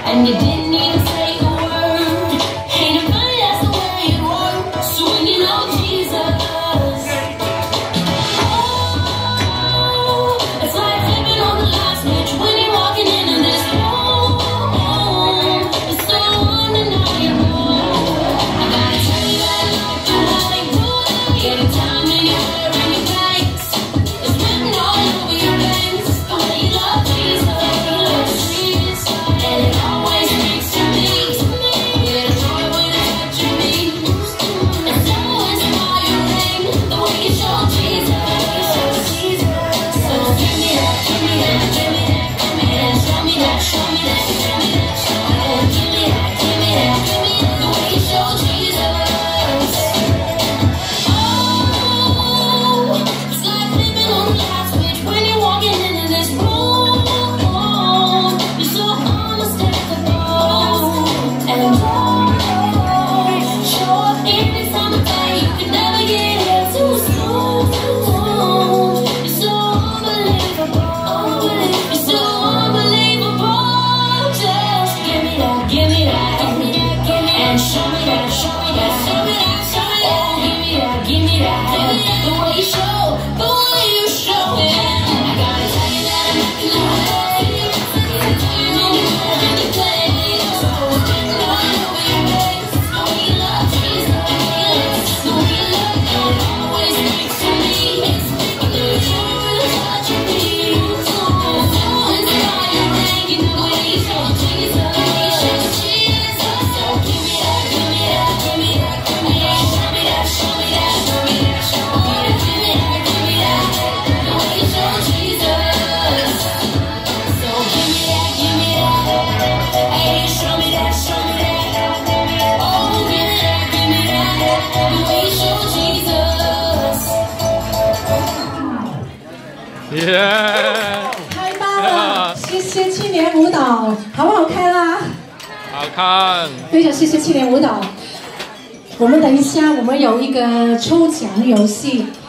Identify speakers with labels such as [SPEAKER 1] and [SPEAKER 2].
[SPEAKER 1] and you didn't even say a word. Ain't it funny that's the way it works when you know Jesus? Oh, it's like flipping on the light switch when you're walking into this room. It's so undeniable. I gotta tell you that I like the way you do it. Anytime and you're wearing your face, it's written all over your face. The way you love Jesus, and it always speaks to me. Yeah, joy when it's touching me. It's so inspiring the way you show Jesus. So give me that, give me that, give me that, give me that. Show me that, show me that, show me that, show me that. Give me that, give me that, give me that. The way you show Jesus. Oh, it's like flipping on the light switch when you're walking into this room. You're so unmistakable, and show up any time of day. You can never get here too soon. You're so unbelievable, you're so unbelievable. Just give me that, give me that, give me that, give me that, and show me that, show me that, show me that, show me that. Oh, give me that, give me that, give me that. The way you show, the way you show it. I gotta tell you that I'm not gonna wait. Anytime, anywhere, any place. So written all over your face. The way you love Jesus, the way you love God always speaks to me. The joy will touch me. So inspiring, the way you show Jesus, the way you show Jesus. So give me that, give me that, give me that, give me that. Show me that, show me that, show me that, show me that. Give me that, give me that, the way you show Jesus. So give me that, give me that. Hey, show me that, show me that. Oh, give me that, the way you show Jesus.
[SPEAKER 2] 耶！
[SPEAKER 3] 太棒了！谢谢青年舞蹈，好不好看啊？
[SPEAKER 2] 好看。
[SPEAKER 3] 非常谢谢青年舞蹈。我们等一下，我们有一个抽奖游戏。